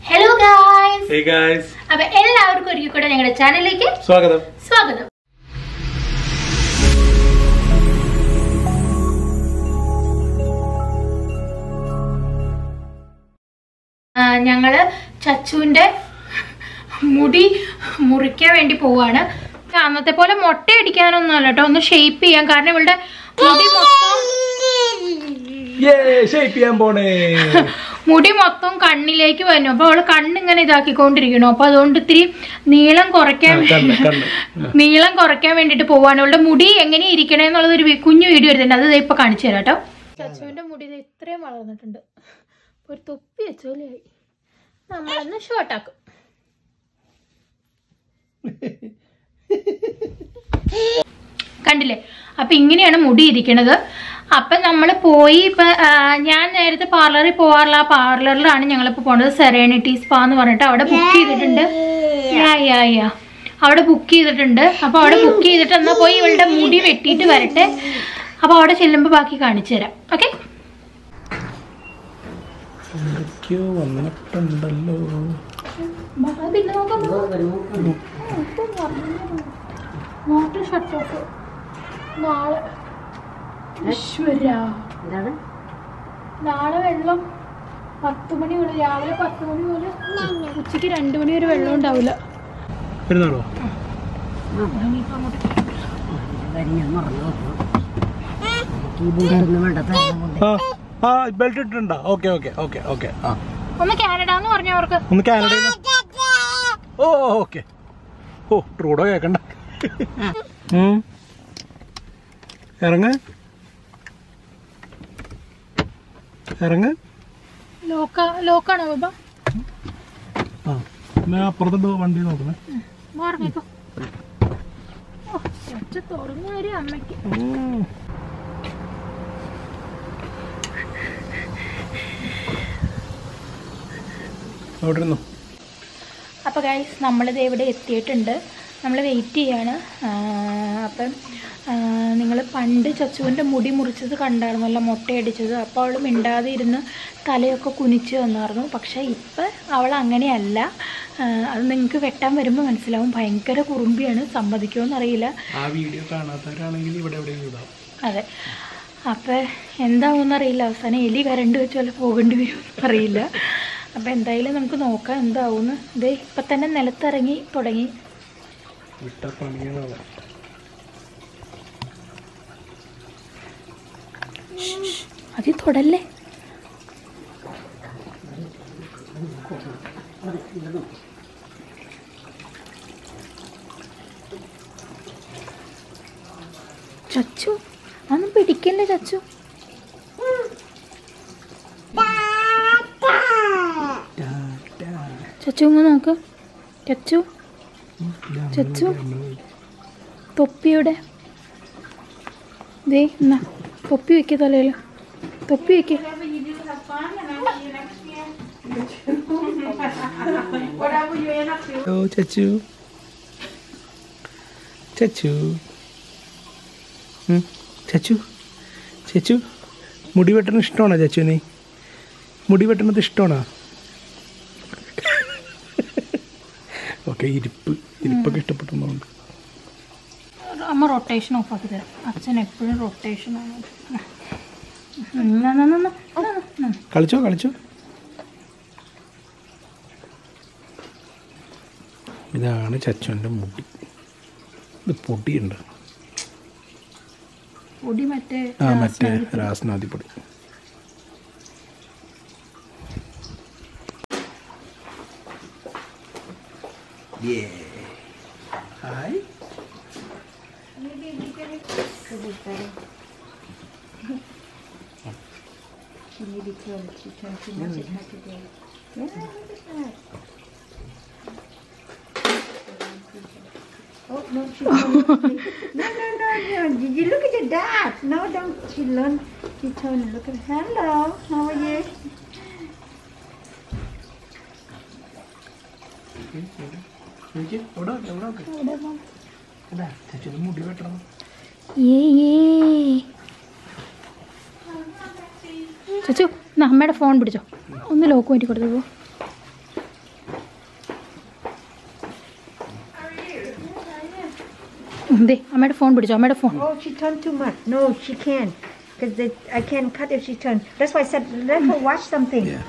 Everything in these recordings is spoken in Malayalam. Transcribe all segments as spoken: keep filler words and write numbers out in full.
Hello guys. Hey guys. അപ്പോൾ എല്ലാവർക്കും ഒരിക്കൽ കൂടി ഞങ്ങളുടെ ചാനലിലേക്ക് സ്വാഗതം. സ്വാഗതം. ഞങ്ങള് ചച്ചുവിന്റെ മുടി മുറിക്കാൻ വേണ്ടി പോവാണ്. അന്നത്തെ പോലെ മുട്ട അടിക്കാനൊന്നും അല്ല കേട്ടോ, ഒന്ന് ഷേപ്പ് ചെയ്യാൻ. കാരണം ഇവളുടെ മുടി മൊത്തം മുടി മൊത്തം കണ്ണിലേക്ക് വന്നു. അപ്പൊ അവള് കണ്ണിങ്ങനെ ഇതാക്കിക്കൊണ്ടിരിക്കണു. അപ്പൊ അതുകൊണ്ട് ഇത്തിരി നീളം കുറയ്ക്കാൻ നീളം കുറയ്ക്കാൻ വേണ്ടിട്ട് പോവാണ്. അവളുടെ മുടി എങ്ങനെ ഇരിക്കണേ എന്നുള്ളത് ഒരു കുഞ്ഞു വീഡിയോ എടുത്തിട്ടുണ്ട്, അത് ഇപ്പൊ കാണിച്ചു തരാം കേട്ടോ. ചച്ചുവിന്റെ മുടി ഇത് ഇത്രയും വളർന്നിട്ടുണ്ട്. ഒരു തൊപ്പി വെച്ചോലെയായി. നമ്മളൊന്ന് ഷോർട്ടാക്കും. കണ്ടില്ലേ? അപ്പൊ ഇങ്ങനെയാണ് മുടി ഇരിക്കണത്. അപ്പൊ നമ്മൾ പോയി ഇപ്പൊ ഞാൻ നേരത്തെ പാർലറിൽ പോവാറില്ല. ആ പാർലറിലാണ് ഞങ്ങളിപ്പോ പോണത്. സെറേണിറ്റി സ്പാ എന്ന് പറഞ്ഞിട്ട് അവിടെ ബുക്ക് ചെയ്തിട്ടുണ്ട്. യാ യാ യാ അവിടെ ബുക്ക് ചെയ്തിട്ടുണ്ട്. അപ്പൊ അവിടെ ബുക്ക് ചെയ്തിട്ട് എന്നാ പോയി ഇവളുടെ മുടി വെട്ടിയിട്ട് വരട്ടെ. അപ്പൊ അവിടെ ചെല്ലുമ്പോ ബാക്കി കാണിച്ചു തരാം. ഓക്കെ. നാളെ നാളെ വെള്ളം പത്ത് മണി മുതൽ രാവിലെ പത്ത് മണി മുതൽ ഉച്ചക്ക് രണ്ടു മണി വരെ വെള്ളം ഉണ്ടാവില്ല. ഒന്ന് കാനഡ എന്ന് പറഞ്ഞവർക്ക് ഇറങ്ങ ഇറങ്ങ ലോക്കാണോ ബാബ? അപ്പുറത്തോട്ട് വണ്ടി നോക്കണേ. തുറന്നു വരും അമ്മയ്ക്ക്. അവിടെ ഇരുന്നു. അപ്പോൾ ഗൈസ് നമ്മളിത് ഇവിടെ എത്തിയിട്ടുണ്ട്. നമ്മൾ വെയിറ്റ് ചെയ്യാണ്. അപ്പം നിങ്ങൾ പണ്ട് ചച്ചുവിൻ്റെ മുടി മുറിച്ചത് കണ്ടായിരുന്നല്ലോ, മുട്ടയടിച്ചത്. അപ്പോൾ അവൾ മിണ്ടാതെ ഇരുന്ന് തലയൊക്കെ കുനിച്ച് വന്നായിരുന്നു. പക്ഷേ ഇപ്പം അവൾ അങ്ങനെയല്ല. അത് നിങ്ങൾക്ക് വെട്ടാൻ വരുമ്പോൾ മനസ്സിലാവും. ഭയങ്കര കുറുമ്പിയാണ്. സമ്മതിക്കുമോയെന്നറിയില്ല. ആ വീഡിയോ കാണാത്തവരാണെങ്കിൽ ഇവിടെ എവിടെയും. അതെ. അപ്പം എന്താവുമെന്നറിയില്ല. അവസാനം എലി കരണ്ട് വെച്ച് വല്ല പോകേണ്ടി വരുമെന്ന് അറിയില്ല. അപ്പം എന്തായാലും നമുക്ക് നോക്കാം എന്താവുമെന്ന്. ഇത് ഇപ്പം തന്നെ നിലത്തിറങ്ങി തുടങ്ങി. അത് തൊടല്ലേ. ചച്ചു അതൊന്നും പിടിക്കല്ലേ ചച്ചു. ചച്ചു ഇങ്ങ് നോക്ക്. ചച്ചു ചച്ചു തൊപ്പിയുടെ ദേ എന്നാ തൊപ്പി വെക്ക. തലയിൽ തൊപ്പി വെക്ക. ചച്ചു ചച്ചു ചച്ചു ചച്ചു മുടി വെട്ടണ ഇഷ്ടമാണോ ചച്ചുവിന്? മുടി വെട്ടണത് ഇഷ്ടമാണോ? ഓക്കെ. ഇരിപ്പ് ഇരിപ്പൊക്കെ ഇഷ്ടപ്പെട്ടതുകൊണ്ട് അമ്മ റൊട്ടേഷൻ ഓഫ് ആക്കി തരാം. അച്ഛൻ എപ്പോഴും റൊട്ടേഷനാണ്. കളിച്ചോ കളിച്ചോ. ഇതാണ് ചച്ചുവിൻ്റെ മുടി. ഇത് പൊടിയുണ്ട്. പൊടി മറ്റേ ആ മറ്റേ രാസനാദിപ്പൊടി. Hi. Oh, no, she won't. No, no, no, no. Did you look at your dad? No, don't. She learned. She turned and look at hello. How are you? മുടി വെട്ടണം. ചച്ചു അമ്മയുടെ ഫോൺ പിടിച്ചോ, ഒന്ന് ലോക്ക് മാറ്റി കൊടുത്തു. ദേ അമ്മയുടെ ഫോൺ പിടിച്ചോ, അമ്മയുടെ phone. Oh, she turned too much. No, she can't. Because I can't cut if she turns. That's why I said, let her watch something. Yeah.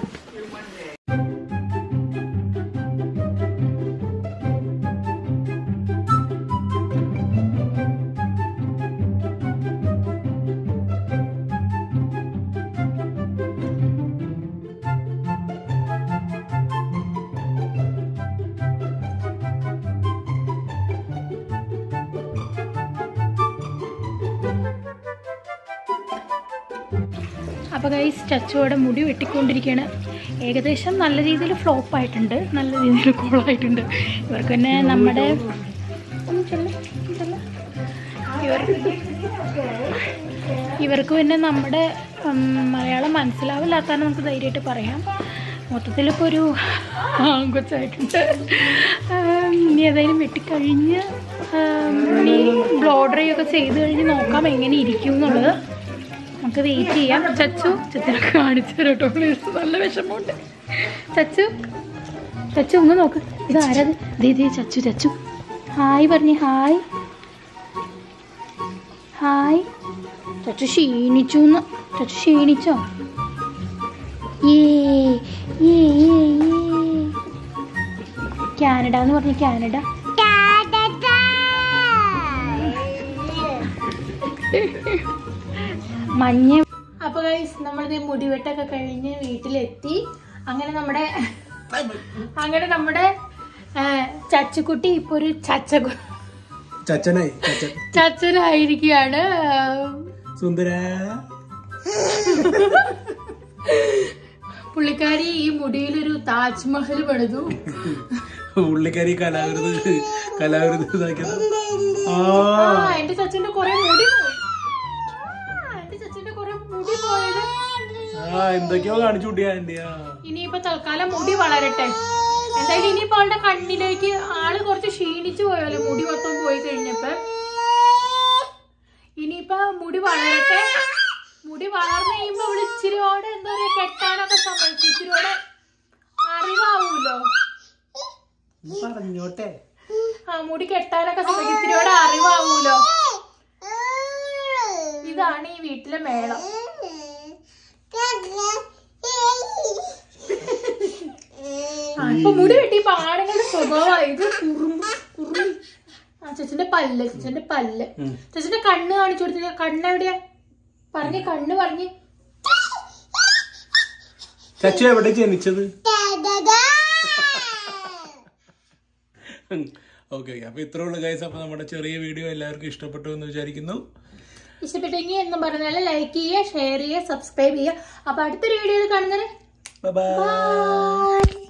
അപ്പോൾ ഗൈസ് ചച്ചുവോടെ മുടി വെട്ടിക്കൊണ്ടിരിക്കുകയാണ്. ഏകദേശം നല്ല രീതിയിൽ ഫ്ലോപ്പ് ആയിട്ടുണ്ട്, നല്ല രീതിയിൽ കോളായിട്ടുണ്ട്. ഇവർക്ക് തന്നെ നമ്മുടെ ഇവർ ഇവർക്ക് പിന്നെ നമ്മുടെ മലയാളം മനസ്സിലാവില്ലാത്താണ് നമുക്ക് ധൈര്യമായിട്ട് പറയാം. മൊത്തത്തിലിപ്പോൾ ഒരു ആങ്കൊച്ചായിട്ടുണ്ട്. ഇനി ഏതായാലും വെട്ടിക്കഴിഞ്ഞ് ഇനി ബ്ലോ ഡ്രൈ ഒക്കെ ചെയ്ത് കഴിഞ്ഞ് നോക്കാം എങ്ങനെ ഇരിക്കും എന്നുള്ളത്. നമുക്ക് വെയിറ്റ് ചെയ്യാം. ചച്ചു ചച്ചിനൊക്കെ കാണിച്ചു തരും കേട്ടോ, പ്ലീസ്. നല്ല വിഷമമുണ്ട്. ചച്ചു ചച്ചു ഒന്ന് നോക്ക്, ഇത് ആരത്? ദേ ചച്ചു ചച്ചു ഹായ് പറഞ്ഞേ, ഹായ് ഹായ്. ചച്ചു ക്ഷീണിച്ചു എന്ന്. ചച്ചു ക്ഷീണിച്ചോ? ഏ ഏ കാനഡ എന്ന് പറഞ്ഞു, കാനഡ. മഞ്ഞ. അപ്പൊ ഗൈസ് നമ്മളിത് മുടിവെട്ടൊക്കെ കഴിഞ്ഞ് വീട്ടിലെത്തി. അങ്ങനെ നമ്മുടെ അങ്ങനെ നമ്മുടെ ചച്ചുക്കുട്ടി ഇപ്പൊ ഒരു ചച്ച ചച്ചനായി ചച്ചനായിരിക്കുകയാണ്. സുന്ദര പുള്ളിക്കാരി ഈ മുടിയിലൊരു താജ്മഹൽ പണിതു. പുള്ളിക്കാരി കലാകൃതി കലാകൃതി ആ എന്റെ ചച്ചന്റെ കൊറേ മുടി പോയി. എന്തൊക്കെയോ കാണിച്ചു കൂട്ടിയാ. ഇനിയിപ്പോ തൽക്കാലം മുടി വളരട്ടെ. എന്തായാലും ഇനിയിപ്പോ അവളുടെ കണ്ണിലേക്ക് ആള് കുറച്ച് ക്ഷീണിച്ചു പോയല്ലോ, മുടി മൊത്തം പോയി കഴിഞ്ഞപ്പോ. ഇനിയിപ്പോ മുടി വളരട്ടെ. മുടി വളർന്നു കഴിയുമ്പോ അവള് ഇച്ചിരിയോടെ എന്താ പറയാ കെട്ടാനൊക്കെ സമ്മതിച്ചു. ഇച്ചിരിയോടെ അറിവാവൂലോ, പറഞ്ഞോട്ടെ. ആ മുടി കെട്ടാനൊക്കെ സമ്മതിച്ചു, ഇച്ചിരിയോടെ അറിവാവൂലോ. ഇതാണ് ഈ വീട്ടിലെ മേളം. ഇപ്പൊ മുടി വെട്ടിയപ്പോ ആണുങ്ങളുടെ സ്വഭാവമായി. ഇത് കുറുമ്പ് കുറുമ്പ്. ആ ചേച്ചന്റെ പല്ല്, ചേച്ചന്റെ പല്ല്. ചേച്ചന്റെ കണ്ണ് കാണിച്ചു കൊടുത്തില്ല. കണ്ണ് എവിടെയാ പറഞ്ഞ? കണ്ണ് പറഞ്ഞ്. ചച്ചു എവിടെ ജനിച്ചത്? ഓക്കെ ഓക്കെ അപ്പൊ ഇത്ര ഉള്ള ഗൈസ്. അപ്പൊ നമ്മുടെ ചെറിയ വീഡിയോ എല്ലാവർക്കും ഇഷ്ടപ്പെട്ടു എന്ന് വിചാരിക്കുന്നു. ഇഷ്ടപ്പെട്ടെങ്കിൽ എന്ന് പറഞ്ഞാൽ ലൈക്ക് ചെയ്യുക, ഷെയർ ചെയ്യുക, സബ്സ്ക്രൈബ് ചെയ്യുക. അപ്പൊ അടുത്തൊരു വീഡിയോയിൽ കാണുന്നത്. Bye by.